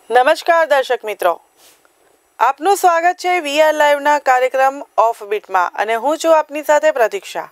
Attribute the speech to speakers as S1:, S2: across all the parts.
S1: નમસ્કાર દર્શક મિત્રો, આપનું સ્વાગત છે વીઆર લાઈવના કાર્યક્રમ ઓફ બીટમાં અને હું છું આપની સાથે પ્રતીક્ષા.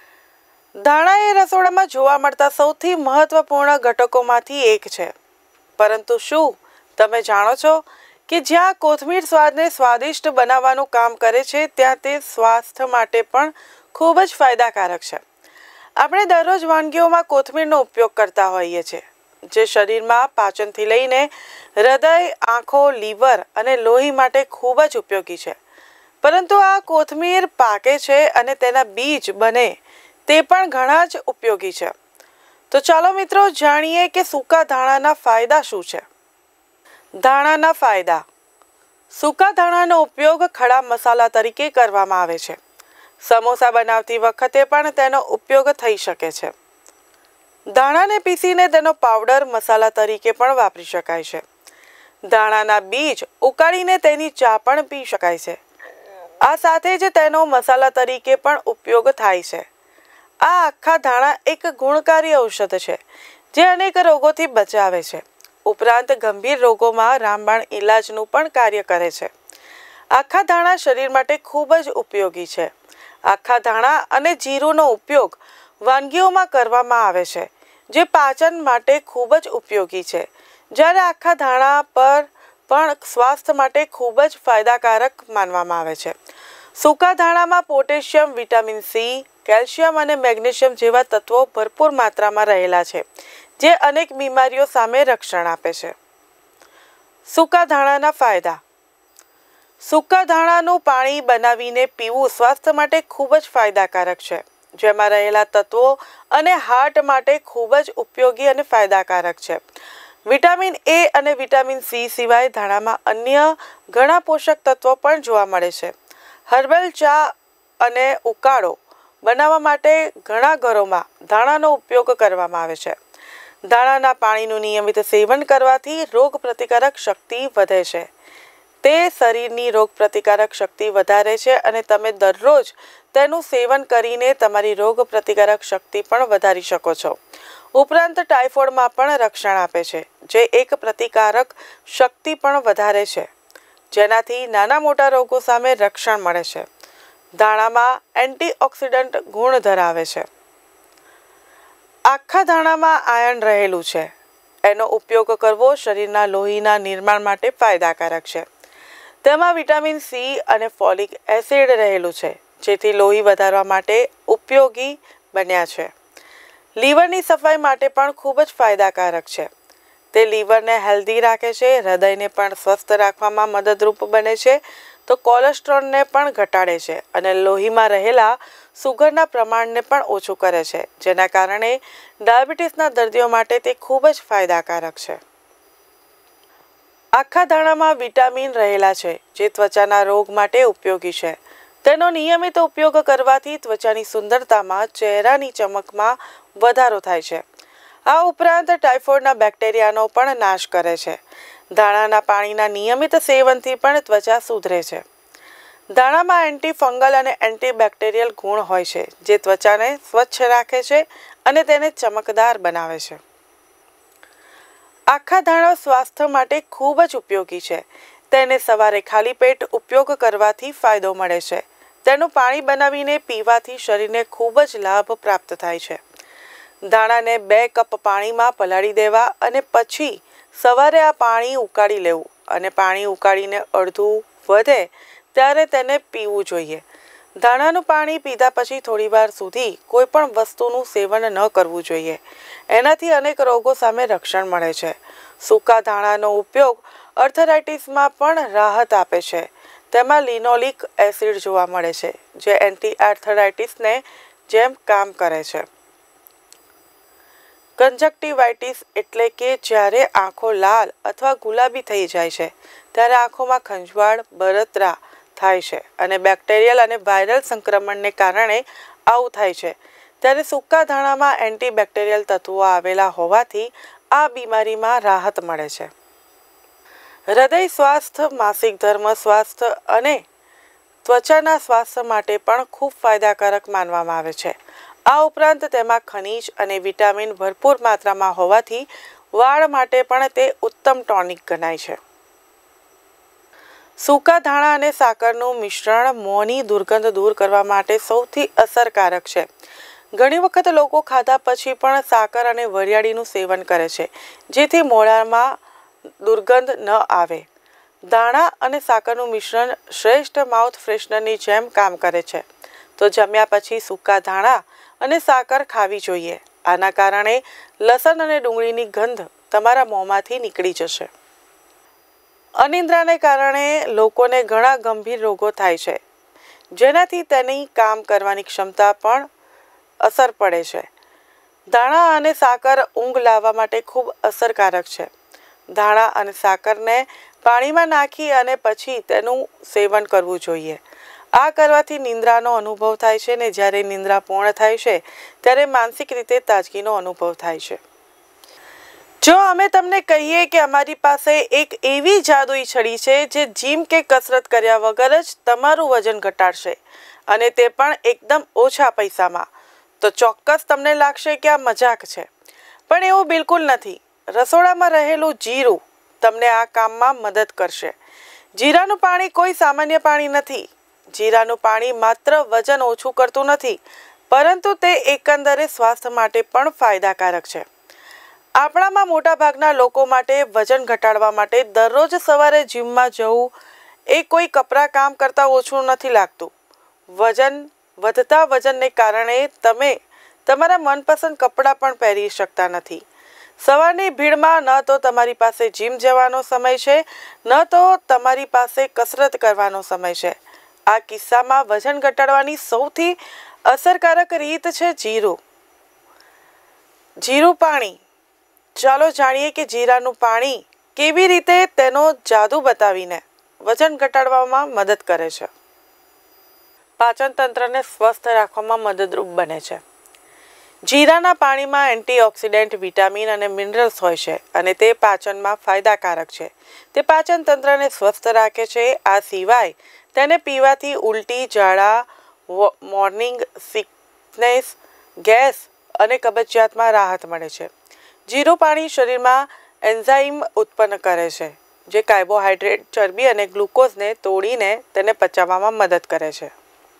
S1: ધાણા એ રસોડામાં જોવા મળતા સૌથી મહત્વપૂર્ણ ઘટકોમાંથી એક છે. પરંતુ શું તમે જાણો છો કે જ્યાં કોથમીર સ્વાદને સ્વાદિષ્ટ બનાવવાનું કામ કરે છે ત્યાં તે સ્વાસ્થ્ય માટે પણ ખૂબ જ ફાયદાકારક છે. આપણે દરરોજ વાનગીઓમાં કોથમીરનો ઉપયોગ કરતા હોઈએ છીએ, જે શરીરમાં પાચનથી લઈને હૃદય, આંખો, લીવર અને લોહી માટે ખૂબ જ ઉપયોગી છે. પરંતુ આ કોથમીર પાકે છે અને તેના બીજ બને તે પણ ઘણા જ ઉપયોગી છે. તો ચાલો મિત્રો જાણીએ કે સૂકા ધાણાના ફાયદા શું છે. ધાણાના ફાયદા. સૂકા ધાણાનો ઉપયોગ ખડા મસાલા તરીકે કરવામાં આવે છે. સમોસા બનાવતી વખતે પણ તેનો ઉપયોગ થઈ શકે છે. ધાણાને પીસીને તેનો પાવડર મસાલા તરીકે પણ વાપરી શકાય છે. ધાણાના બીજ ઉકાળીને તેની ચા પણ પી શકાય છે. આ સાથે જ તેનો મસાલા તરીકે પણ ઉપયોગ થાય છે. આ આખા ધાણા એક ગુણકારી ઔષધ છે જે અનેક રોગોથી બચાવે છે. ઉપરાંત ગંભીર રોગોમાં રામબાણ ઇલાજનું પણ કાર્ય કરે છે. આખા ધાણા શરીર માટે ખૂબ જ ઉપયોગી છે. આખા ધાણા અને જીરુંનો ઉપયોગ વાનગીઓમાં કરવામાં આવે છે, જે પાચન માટે ખૂબ જ ઉપયોગી છે. જ્યારે આખા ધાણા પર પણ સ્વાસ્થ્ય માટે ખૂબ જ ફાયદાકારક માનવામાં આવે છે. સૂકા ધાણામાં પોટેશિયમ, વિટામિન સી, કેલ્શિયમ અને મેગ્નેશિયમ જેવા તત્વો ભરપૂર માત્રામાં રહેલા છે, જે અનેક બીમારીઓ સામે રક્ષણ આપે છે. સૂકા ધાણાના ફાયદા. સૂકા ધાણાનું પાણી બનાવીને પીવું સ્વાસ્થ્ય માટે ખૂબ જ ફાયદાકારક છે. જેમાં રહેલા તત્વો અને હાર્ટ માટે ખૂબ જ ઉપયોગી અને ફાયદાકારક છે. વિટામિન એ અને વિટામિન સી સિવાય ધાણામાં અન્ય ઘણા પોષક તત્વો પણ જોવા મળે છે. હર્બલ ચા અને ઉકાળો બનાવવા માટે ઘણા ઘરોમાં ધાણાનો ઉપયોગ કરવામાં આવે છે. ધાણાના પાણીનું નિયમિત સેવન કરવાથી રોગ પ્રતિકારક શક્તિ વધે છે. તે શરીરની રોગ પ્રતિકારક શક્તિ વધારે છે અને તમે દરરોજ તેનું સેવન કરીને તમારી રોગ પ્રતિકારક શક્તિ પણ વધારી શકો છો. ઉપરાંત ટાઇફોઇડમાં પણ રક્ષણ આપે છે, જે એક પ્રતિકારક શક્તિ પણ વધારે છે, જેનાથી નાના મોટા રોગો સામે રક્ષણ મળે છે. ધાણામાં એન્ટીઓક્સિડન્ટ ગુણ ધરાવે છે. આખા ધાણામાં આયર્ન રહેલું છે. એનો ઉપયોગ કરવો શરીરના લોહીના નિર્માણ માટે ફાયદાકારક છે. તેમાં વિટામિન સી અને ફોલિક એસિડ રહેલું છે, જેથી લોહી વધારવા માટે ઉપયોગી બન્યા છે. લીવરની સફાઈ માટે પણ ખૂબ જ ફાયદાકારક છે. તે લીવરને હેલ્ધી રાખે છે, હૃદયને પણ સ્વસ્થ રાખવામાં મદદરૂપ બને છે, તો કોલેસ્ટ્રોલને પણ ઘટાડે છે અને લોહીમાં રહેલા સુગરના પ્રમાણને પણ ઓછું કરે છે, જેના કારણે ડાયાબિટીસના દર્દીઓ માટે તે ખૂબ જ ફાયદાકારક છે. આખા ધાણામાં વિટામિન રહેલા છે, જે ત્વચાના રોગ માટે ઉપયોગી છે. તેનો નિયમિત ઉપયોગ કરવાથી ત્વચાની સુંદરતામાં, ચહેરાની ચમકમાં વધારો થાય છે. આ ઉપરાંત ટાઇફોઇડના બેક્ટેરિયાનો પણ નાશ કરે છે. ધાણાના પાણીના નિયમિત સેવનથી પણ ત્વચા સુધરે છે. ધાણામાં એન્ટીફંગલ અને એન્ટીબેક્ટેરિયલ ગુણ હોય છે, જે ત્વચાને સ્વચ્છ રાખે છે અને તેને ચમકદાર બનાવે છે. આખા ધાણા સ્વાસ્થ્ય માટે ખૂબ જ ઉપયોગી છે. તેને સવારે ખાલી પેટ ઉપયોગ કરવાથી ફાયદો મળે છે. તેનું પાણી બનાવીને પીવાથી શરીરને ખૂબ જ લાભ પ્રાપ્ત થાય છે. ધાણાને 2 કપ પાણીમાં પલાળી દેવા અને પછી સવારે આ પાણી ઉકાળી લેવું અને પાણી ઉકાળીને અડધું વધે ત્યારે તેને પીવું જોઈએ. ધાણાનું પાણી પીધા પછી થોડીવાર સુધી કોઈ પણ વસ્તુનું સેવન ન કરવું જોઈએ. એનાથી અનેક રોગો સામે રક્ષણ મળે છે. સૂકા ધાણાનો ઉપયોગ આર્થરાઇટિસમાં પણ રાહત આપે છે. તેમાં લિનોલિક એસિડ જોવા મળે છે, જે એન્ટી આર્થરાઇટિસને જેમ કામ કરે છે. કંજક્ટિવાઇટિસ એટલે કે જ્યારે આંખો લાલ અથવા ગુલાબી થઈ જાય છે, ત્યારે આંખોમાં ખંજવાળ, બળતરા થાય છે અને બેક્ટેરિયલ અને વાયરલ સંક્રમણને કારણે આવું થાય છે. ત્યારે સૂકા ધાણામાં એન્ટીબેક્ટેરિયલ તત્વો આવેલા હોવાથી આ બીમારીમાં રાહત મળે છે. હૃદય સ્વાસ્થ્ય, માસિક ધર્મ સ્વાસ્થ્ય અને ત્વચાના સ્વાસ્થ્ય માટે પણ ખૂબ ફાયદાકારક માનવામાં આવે છે. આ ઉપરાંત તેમાં ખનિજ અને વિટામિન ભરપૂર માત્રામાં હોવાથી વાળ માટે પણ તે ઉત્તમ ટોનિક ગણાય છે. સૂકા ધાણા અને સાકરનું મિશ્રણ મોંની દુર્ગંધ દૂર કરવા માટે સૌથી અસરકારક છે. ઘણી વખત લોકો ખાધા પછી પણ સાકર અને વરિયાળીનું સેવન કરે છે, જેથી મોઢામાં દુર્ગંધ ન આવે. ધાણા અને સાકરનું મિશ્રણ શ્રેષ્ઠ માઉથ ફ્રેશનરની જેમ કામ કરે છે. તો જમ્યા પછી સૂકા ધાણા અને સાકર ખાવી જોઈએ. આના કારણે લસણ અને ડુંગળીની ગંધ તમારા મોંમાંથી નીકળી જશે. અનિદ્રાને કારણે લોકોને ઘણા ગંભીર રોગો થાય છે, જેનાથી તેની કામ કરવાની ક્ષમતા પણ અસર પડે છે. ધાણા અને સાકર ઊંઘ લાવવા માટે ખૂબ અસરકારક છે. ધાણા અને સાકરને પાણીમાં નાખી અને પછી તેનું સેવન કરવું જોઈએ. આ કરવાથી નિંદ્રાનો અનુભવ થાય છે ને જ્યારે નિંદ્રા પૂર્ણ થાય છે ત્યારે માનસિક રીતે તાજગીનો અનુભવ થાય છે. જો અમે તમને કહીએ કે અમારી પાસે એક એવી જાદુઈ છડી છે જે જીમ કે કસરત કર્યા વગર જ તમારું વજન ઘટાડશે અને તે પણ એકદમ ઓછા પૈસામાં, તો ચોક્કસ તમને લાગશે કે આ મજાક છે. પણ એવું બિલકુલ નથી. રસોડામાં રહેલું જીરું તમને આ કામમાં મદદ કરશે. જીરાનું પાણી કોઈ સામાન્ય પાણી નથી. જીરાનું પાણી માત્ર વજન ઓછું કરતું નથી, પરંતુ તે એકંદરે સ્વાસ્થ્ય માટે પણ ફાયદાકારક છે. આપણામાં મોટાભાગના લોકો માટે વજન ઘટાડવા માટે દરરોજ સવારે જીમમાં જવું એ કોઈ કપરા કામ કરતાં ઓછું નથી લાગતું. વધતા વજનને કારણે તમે તમારા મનપસંદ કપડાં પણ પહેરી શકતા નથી. સવારની ભીડમાં ન તો તમારી પાસે જીમ જવાનો સમય છે, ન તો તમારી પાસે કસરત કરવાનો સમય છે. આ કિસ્સામાં વજન ઘટાડવાની સૌથી અસરકારક રીત છે જીરું. જીરું પાણી. ચાલો જાણીએ કે જીરાનું પાણી કેવી રીતે તેનો જાદુ બતાવીને વજન ઘટાડવામાં મદદ કરે છે. પાચન તંત્રને સ્વસ્થ રાખવામાં મદદરૂપ બને છે. જીરાના પાણીમાં એન્ટીઓક્સિડન્ટ, વિટામિન અને મિનરલ્સ હોય છે અને તે પાચનમાં ફાયદાકારક છે. તે પાચન તંત્રને સ્વસ્થ રાખે છે. આ સિવાય તેને પીવાથી ઉલટી, ઝાડા, મોર્નિંગ સિકનેસ, ગેસ અને કબજિયાતમાં રાહત મળે છે. જીરું પાણી શરીરમાં એન્ઝાઇમ ઉત્પન્ન કરે છે, જે કાર્બોહાઈડ્રેટ, ચરબી અને ગ્લુકોઝને તોડીને તેને પચાવવામાં મદદ કરે છે.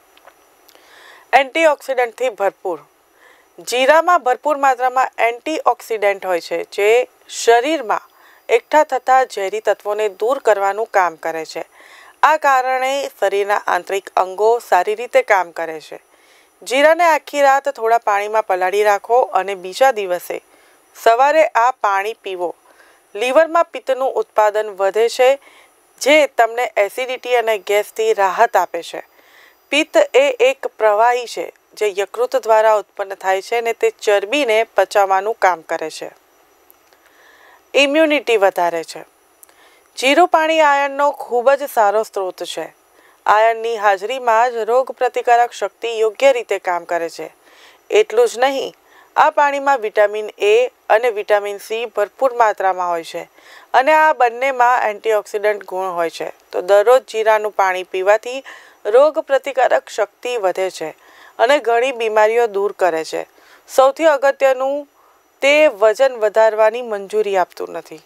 S1: એન્ટીઓક્સિડન્ટથી ભરપૂર. જીરામાં ભરપૂર માત્રામાં એન્ટીઓક્સિડન્ટ હોય છે, જે શરીરમાં એકઠા થતા ઝેરી તત્વોને દૂર કરવાનું કામ કરે છે. આ કારણે શરીરના આંતરિક અંગો સારી રીતે કામ કરે છે. જીરાને આખી રાત થોડા પાણીમાં પલાળી રાખો અને બીજા દિવસે સવારે આ પાણી પીવો. લીવરમાં પિત્તનું ઉત્પાદન વધે છે, જે તમને એસિડિટી અને ગેસથી રાહત આપે છે. પિત્ત એ એક પ્રવાહી છે જે યકૃત દ્વારા ઉત્પન્ન થાય છે અને તે ચરબીને પચાવવાનું કામ કરે છે. ઇમ્યુનિટી વધારે છે. જીરું પાણી આયર્નનો ખૂબ જ સારો સ્ત્રોત છે. આયર્નની હાજરીમાં જ રોગ પ્રતિકારક શક્તિ યોગ્ય રીતે કામ કરે છે. એટલું જ નહીં, આ પાણીમાં વિટામિન એ અને વિટામિન સી ભરપૂર માત્રામાં હોય છે અને આ બંનેમાં એન્ટીઓક્સિડન્ટ ગુણ હોય છે. તો દરરોજ જીરાનું પાણી પીવાથી રોગ પ્રતિકારક શક્તિ વધે છે અને ઘણી બીમારીઓ દૂર કરે છે. સૌથી અગત્યનું, તે વજન વધારવાની મંજૂરી આપતું નથી.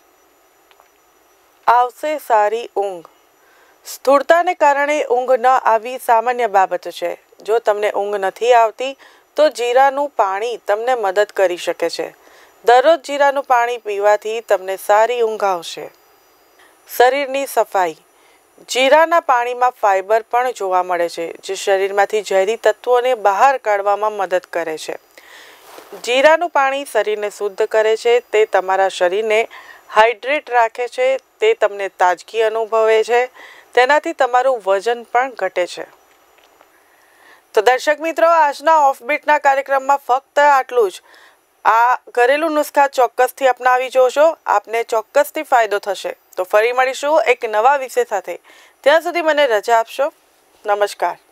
S1: આવશે સારી ઊંઘ. સ્થૂળતાને કારણે ઊંઘ ન આવી સામાન્ય બાબત છે. જો તમને ઊંઘ નથી આવતી તો જીરાનું પાણી તમને મદદ કરી શકે છે. દરરોજ જીરાનું પાણી પીવાથી તમને સારી ઊંઘ આવશે. શરીરની સફાઈ. જીરાના પાણીમાં ફાઇબર પણ જોવા મળે છે, જે શરીરમાંથી ઝેરી તત્વોને બહાર કાઢવામાં મદદ કરે છે. જીરાનું પાણી શરીરને શુદ્ધ કરે છે. તે તમારા શરીરને હાઇડ્રેટ રાખે છે. તે તમને તાજગી અનુભવે છે. તેનાથી તમારું વજન પણ ઘટે છે. તો દર્શક મિત્રો, આજના ઓફબીટના કાર્યક્રમમાં ફક્ત આટલું જ. આ ઘરેલું નુસ્ખા ચોક્કસથી અપનાવી જોશો. આપને ચોક્કસથી ફાયદો થશે. તો ફરી મળીશું એક નવા વિષય સાથે. ત્યાં સુધી મને રજા આપશો. નમસ્કાર.